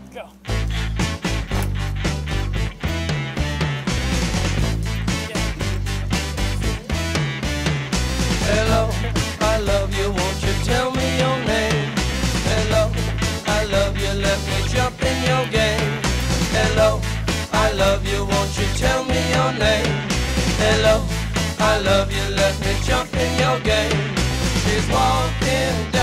Go. Hello, I love you, won't you tell me your name? Hello, I love you, let me jump in your game. Hello, I love you, won't you tell me your name? Hello, I love you, let me jump in your game. She's walking down